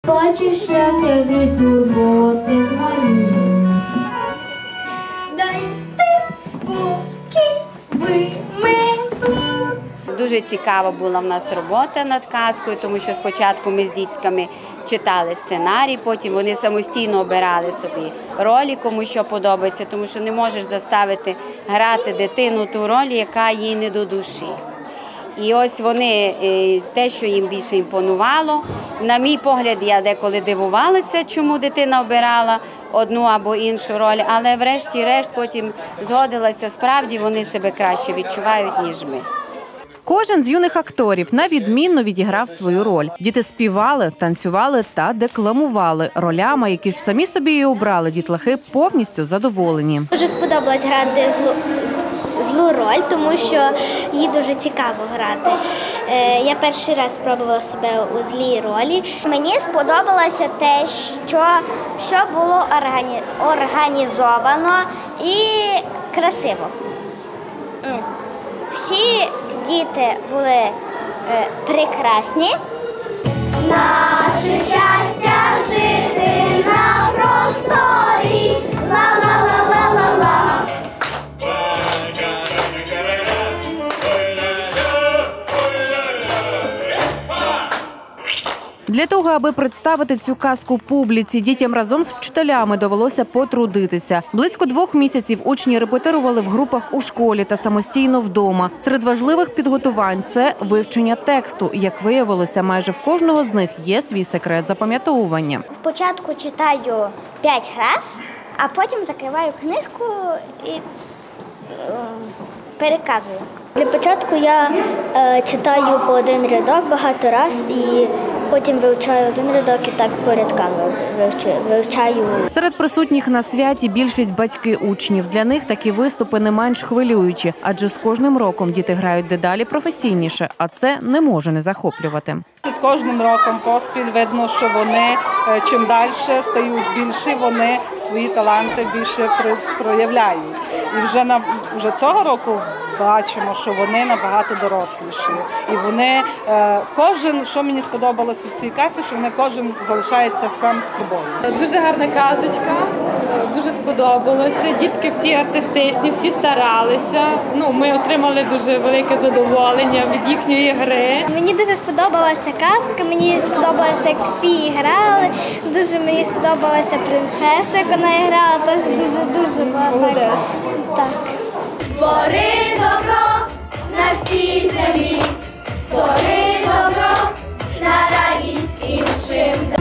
Бачиш, як я від турботи змарію. Дайте спокій ви мені. Дуже цікава була в нас робота над казкою, тому що спочатку ми з дітками читали сценарій, потім вони самостійно обирали собі ролі, кому що подобається, тому що не можеш заставити грати дитину ту роль, яка їй не до душі. І ось вони, те, що їм більше імпонувало, на мій погляд, я деколи дивувалася, чому дитина обирала одну або іншу роль, але врешті-решт потім згодилася, справді вони себе краще відчувають, ніж ми. Кожен з юних акторів на відмінно відіграв свою роль. Діти співали, танцювали та декламували ролями, які ж самі собі і обрали. Дітлахи повністю задоволені. Дуже сподобалось грати злу роль, тому що їй дуже цікаво грати. Я перший раз спробувала себе у злій ролі. Мені сподобалося те, що все було організовано і красиво. Всі діти були прекрасні. Наше щастя жити на просторі. Ла-ла-ла-ла-ла-ла. Для того, аби представити цю казку публіці, дітям разом з вчителями довелося потрудитися. Близько 2 місяців учні репетирували в групах у школі та самостійно вдома. Серед важливих підготувань – це вивчення тексту. Як виявилося, майже в кожного з них є свій секрет запам'ятовування. Спочатку читаю 5 разів, а потім закриваю книжку і переказую. Для початку я читаю по один рядок багато разів і потім вивчаю один рядок і так по рядкам вивчаю. Серед присутніх на святі більшість батьки учнів. Для них такі виступи не менш хвилюючі, адже з кожним роком діти грають дедалі професійніше, а це не може не захоплювати. З кожним роком поспіль видно, що вони чим далі стають більші, вони свої таланти більше проявляють. І вже цього року бачимо, що вони набагато доросліші. І вони, кожен, що мені сподобалося в цій казці, що вони кожен залишається сам з собою. Дуже гарна казочка, дуже сподобалося. Дітки всі артистичні, всі старалися. Ми отримали дуже велике задоволення від їхньої гри. Мені дуже сподобалася казка, мені сподобалося, як всі грали. Дуже мені сподобалася принцеса, як вона грала, теж дуже багато. Так. Твори добро на всій землі, твори добро на радість іншим.